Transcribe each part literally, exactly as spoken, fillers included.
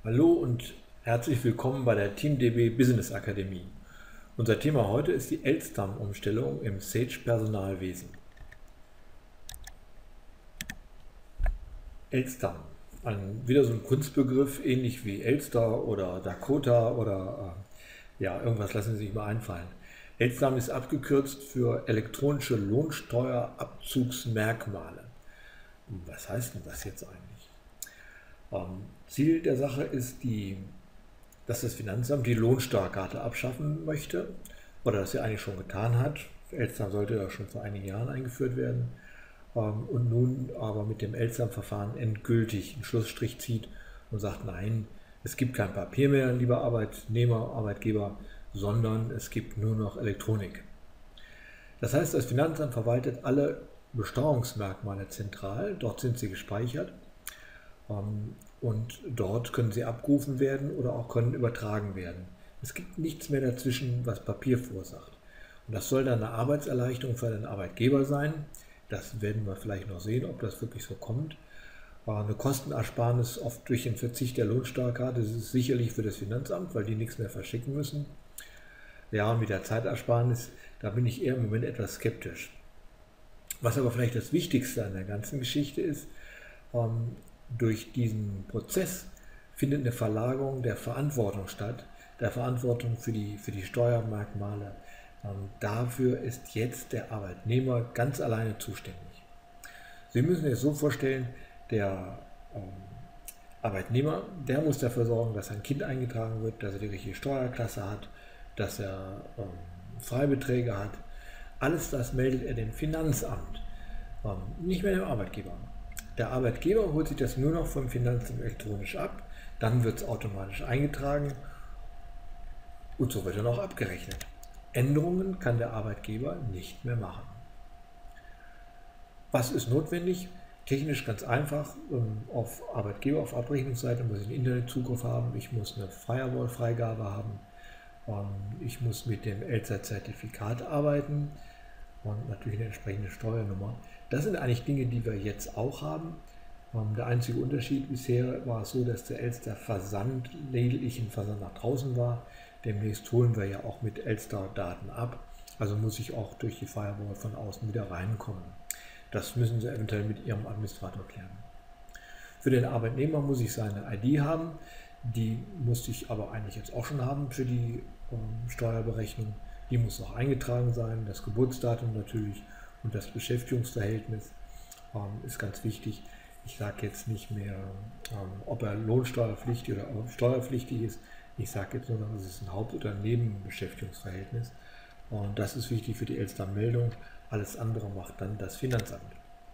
Hallo und herzlich willkommen bei der TeamDB Business Akademie. Unser Thema heute ist die Elster-Umstellung im Sage Personalwesen. Elster, ein, wieder so ein Kunstbegriff, ähnlich wie Elster oder Dakota oder äh, ja, irgendwas lassen Sie sich mal einfallen. Elster ist abgekürzt für elektronische Lohnsteuerabzugsmerkmale. Was heißt denn das jetzt eigentlich? Ähm, Ziel der Sache ist, die, dass das Finanzamt die Lohnsteuerkarte abschaffen möchte oder das ja eigentlich schon getan hat. Elster sollte ja schon vor einigen Jahren eingeführt werden ähm, und nun aber mit dem Elster-Verfahren endgültig einen Schlussstrich zieht und sagt, nein, es gibt kein Papier mehr, lieber Arbeitnehmer, Arbeitgeber, sondern es gibt nur noch Elektronik. Das heißt, das Finanzamt verwaltet alle Besteuerungsmerkmale zentral, dort sind sie gespeichert und dort können sie abgerufen werden oder auch können übertragen werden. Es gibt nichts mehr dazwischen, was Papier verursacht. Und das soll dann eine Arbeitserleichterung für den Arbeitgeber sein. Das werden wir vielleicht noch sehen, ob das wirklich so kommt. Eine Kostenersparnis oft durch den Verzicht der Lohnsteuerkarte, das ist sicherlich für das Finanzamt, weil die nichts mehr verschicken müssen. Ja, und mit der Zeitersparnis, da bin ich eher im Moment etwas skeptisch. Was aber vielleicht das Wichtigste an der ganzen Geschichte ist, ähm, durch diesen Prozess findet eine Verlagerung der Verantwortung statt, der Verantwortung für die, für die Steuermerkmale. Ähm, dafür ist jetzt der Arbeitnehmer ganz alleine zuständig. Sie müssen sich so vorstellen, der ähm, Arbeitnehmer, der muss dafür sorgen, dass sein Kind eingetragen wird, dass er die richtige Steuerklasse hat, dass er ähm, Freibeträge hat. Alles das meldet er dem Finanzamt, ähm, nicht mehr dem Arbeitgeber. Der Arbeitgeber holt sich das nur noch vom Finanzamt elektronisch ab, dann wird es automatisch eingetragen und so wird dann auch abgerechnet. Änderungen kann der Arbeitgeber nicht mehr machen. Was ist notwendig? Technisch ganz einfach. Auf Arbeitgeber, auf Abrechnungsseite muss ich einen Internetzugriff haben, ich muss eine Firewall-Freigabe haben, ich muss mit dem Elster-Zertifikat arbeiten und natürlich eine entsprechende Steuernummer. Das sind eigentlich Dinge, die wir jetzt auch haben. Der einzige Unterschied bisher war es so, dass der Elster-Versand lediglich ein Versand nach draußen war. Demnächst holen wir ja auch mit Elster-Daten ab. Also muss ich auch durch die Firewall von außen wieder reinkommen. Das müssen Sie eventuell mit Ihrem Administrator klären. Für den Arbeitnehmer muss ich seine I D haben. Die musste ich aber eigentlich jetzt auch schon haben für die ähm, Steuerberechnung. Die muss auch eingetragen sein, das Geburtsdatum natürlich und das Beschäftigungsverhältnis ähm, ist ganz wichtig. Ich sage jetzt nicht mehr, ähm, ob er lohnsteuerpflichtig oder steuerpflichtig ist. Ich sage jetzt nur noch, es ist ein Haupt- oder Nebenbeschäftigungsverhältnis. Und das ist wichtig für die Elster-Meldung. Alles andere macht dann das Finanzamt.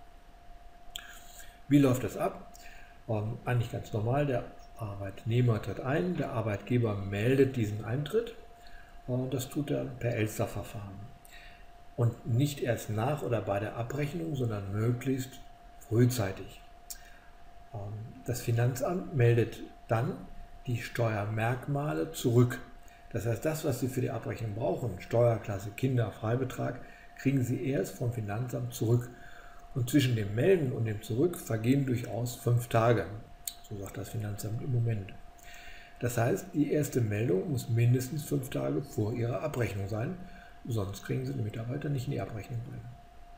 Wie läuft das ab? Ähm, eigentlich ganz normal. Der Arbeitnehmer tritt ein, der Arbeitgeber meldet diesen Eintritt. Und das tut er per Elster-Verfahren. Und nicht erst nach oder bei der Abrechnung, sondern möglichst frühzeitig. Das Finanzamt meldet dann die Steuermerkmale zurück. Das heißt, das, was Sie für die Abrechnung brauchen, Steuerklasse, Kinder, Freibetrag, kriegen Sie erst vom Finanzamt zurück. Und zwischen dem Melden und dem Zurück vergehen durchaus fünf Tage. So sagt das Finanzamt im Moment. Das heißt, die erste Meldung muss mindestens fünf Tage vor Ihrer Abrechnung sein, sonst kriegen Sie den Mitarbeiter nicht in die Abrechnung rein.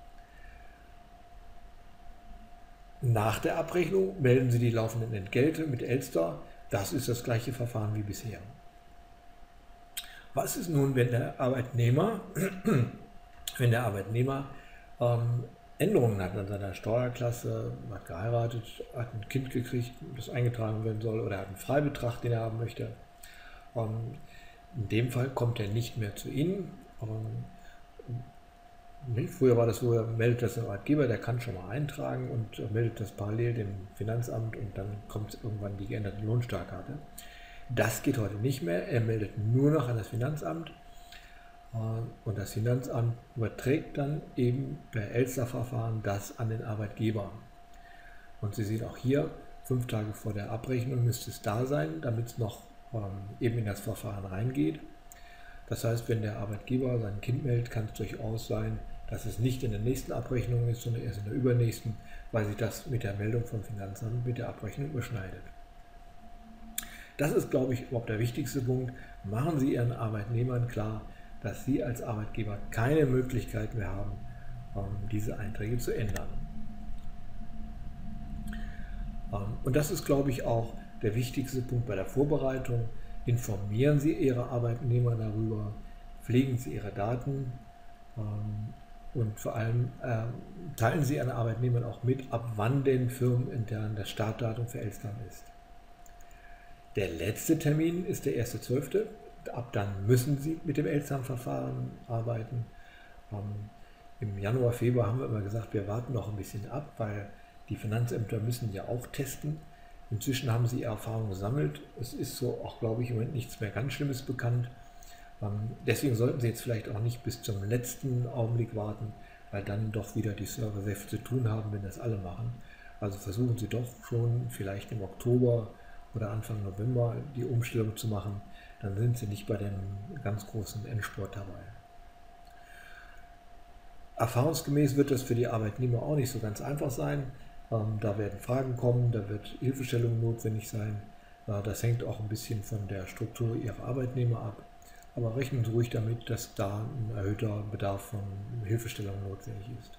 Nach der Abrechnung melden Sie die laufenden Entgelte mit Elster. Das ist das gleiche Verfahren wie bisher. Was ist nun, wenn der Arbeitnehmer, wenn der Arbeitnehmer ähm, Änderungen hat an seiner Steuerklasse, hat geheiratet, hat ein Kind gekriegt, das eingetragen werden soll, oder hat einen Freibetrag, den er haben möchte. Ähm, in dem Fall kommt er nicht mehr zu Ihnen. Ähm, Früher war das so, er meldet das dem Arbeitgeber, der kann schon mal eintragen und meldet das parallel dem Finanzamt und dann kommt irgendwann die geänderte Lohnsteuerkarte. Das geht heute nicht mehr, er meldet nur noch an das Finanzamt und das Finanzamt überträgt dann eben per Elster-Verfahren das an den Arbeitgeber. Und Sie sehen auch hier, fünf Tage vor der Abrechnung müsste es da sein, damit es noch eben in das Verfahren reingeht. Das heißt, wenn der Arbeitgeber sein Kind meldet, kann es durchaus sein, dass es nicht in der nächsten Abrechnung ist, sondern erst in der übernächsten, weil sich das mit der Meldung vom Finanzamt mit der Abrechnung überschneidet. Das ist, glaube ich, überhaupt der wichtigste Punkt. Machen Sie Ihren Arbeitnehmern klar, dass Sie als Arbeitgeber keine Möglichkeit mehr haben, diese Einträge zu ändern. Und das ist, glaube ich, auch der wichtigste Punkt bei der Vorbereitung. Informieren Sie Ihre Arbeitnehmer darüber, pflegen Sie Ihre Daten und vor allem teilen Sie Ihren Arbeitnehmern auch mit, ab wann denn firmenintern das Startdatum für Elstern ist. Der letzte Termin ist der erste zwölfte Ab dann müssen Sie mit dem Elstern-Verfahren arbeiten. Im Januar, Februar haben wir immer gesagt, wir warten noch ein bisschen ab, weil die Finanzämter müssen ja auch testen. Inzwischen haben sie Erfahrungen gesammelt. Es ist so auch, glaube ich, im Moment nichts mehr ganz Schlimmes bekannt. Deswegen sollten Sie jetzt vielleicht auch nicht bis zum letzten Augenblick warten, weil dann doch wieder die Server sehr viel zu tun haben, wenn das alle machen. Also versuchen Sie doch schon vielleicht im Oktober oder Anfang November die Umstellung zu machen. Dann sind Sie nicht bei dem ganz großen Endspurt dabei. Erfahrungsgemäß wird das für die Arbeitnehmer auch nicht so ganz einfach sein. Da werden Fragen kommen, da wird Hilfestellung notwendig sein. Das hängt auch ein bisschen von der Struktur Ihrer Arbeitnehmer ab. Aber rechnen Sie ruhig damit, dass da ein erhöhter Bedarf von Hilfestellung notwendig ist.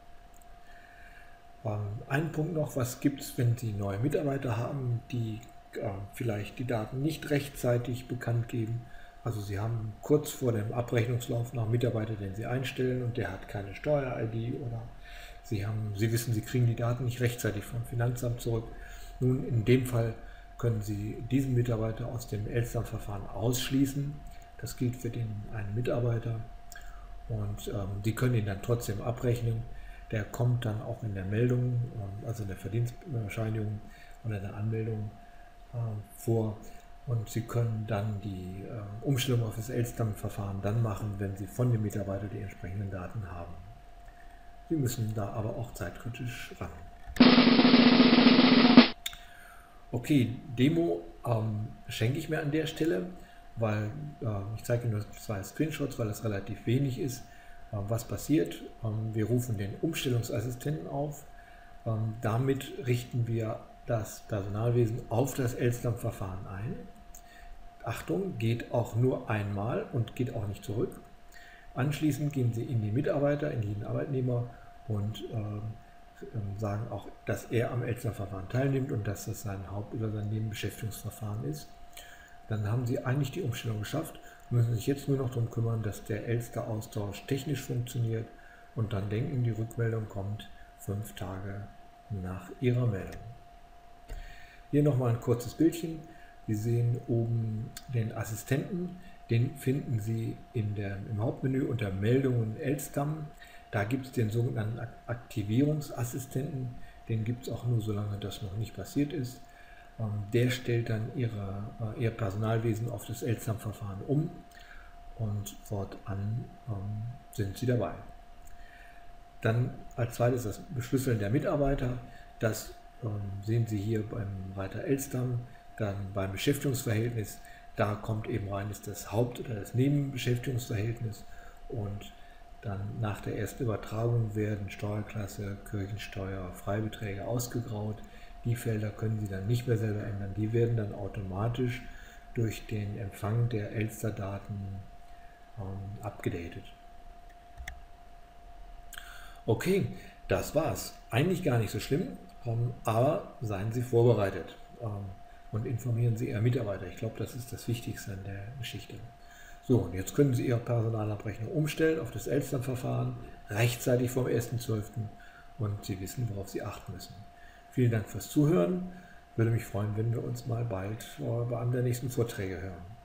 Ein Punkt noch, was gibt es, wenn Sie neue Mitarbeiter haben, die vielleicht die Daten nicht rechtzeitig bekannt geben. Also Sie haben kurz vor dem Abrechnungslauf noch einen Mitarbeiter, den Sie einstellen und der hat keine Steuer-I D oder Sie, haben, Sie wissen, Sie kriegen die Daten nicht rechtzeitig vom Finanzamt zurück. Nun, in dem Fall können Sie diesen Mitarbeiter aus dem Elstern-Verfahren ausschließen. Das gilt für den einen Mitarbeiter und ähm, Sie können ihn dann trotzdem abrechnen. Der kommt dann auch in der Meldung, also in der Verdienstbescheinigung oder in der Anmeldung äh, vor. Und Sie können dann die äh, Umstellung auf das Elstern-Verfahren dann machen, wenn Sie von dem Mitarbeiter die entsprechenden Daten haben. Sie müssen da aber auch zeitkritisch ran. Okay, Demo ähm, schenke ich mir an der Stelle, weil äh, ich zeige Ihnen nur zwei Screenshots, weil das relativ wenig ist. Äh, was passiert? Ähm, wir rufen den Umstellungsassistenten auf. Ähm, damit richten wir das Personalwesen auf das Elstern-Verfahren ein. Achtung, geht auch nur einmal und geht auch nicht zurück. Anschließend gehen Sie in die Mitarbeiter, in jeden Arbeitnehmer und äh, sagen auch, dass er am Elstern-Verfahren teilnimmt und dass das sein Haupt- oder sein Nebenbeschäftigungsverfahren ist. Dann haben Sie eigentlich die Umstellung geschafft und müssen sich jetzt nur noch darum kümmern, dass der Elster-Austausch technisch funktioniert und dann denken, die Rückmeldung kommt fünf Tage nach Ihrer Meldung. Hier nochmal ein kurzes Bildchen. Sie sehen oben den Assistenten, den finden Sie in der, im Hauptmenü unter Meldungen Elstern. Da gibt es den sogenannten Aktivierungsassistenten, den gibt es auch nur, solange das noch nicht passiert ist. Der stellt dann ihre, Ihr Personalwesen auf das Elstern-Verfahren um und fortan ähm, sind Sie dabei. Dann als zweites das Beschlüsseln der Mitarbeiter. Das ähm, sehen Sie hier beim Reiter Elstern. Dann beim Beschäftigungsverhältnis, da kommt eben rein, ist das Haupt- oder das Nebenbeschäftigungsverhältnis und dann nach der ersten Übertragung werden Steuerklasse, Kirchensteuer, Freibeträge ausgegraut. Die Felder können Sie dann nicht mehr selber ändern, die werden dann automatisch durch den Empfang der Elster-Daten ähm, abgedatet. Okay, das war's. Eigentlich gar nicht so schlimm, ähm, aber seien Sie vorbereitet. Ähm, und informieren Sie Ihre Mitarbeiter. Ich glaube, das ist das Wichtigste an der Geschichte. So, und jetzt können Sie Ihre Personalabrechnung umstellen auf das Elstern-Verfahren, rechtzeitig vom ersten zwölften und Sie wissen, worauf Sie achten müssen. Vielen Dank fürs Zuhören. Würde mich freuen, wenn wir uns mal bald bei einem der nächsten Vorträge hören.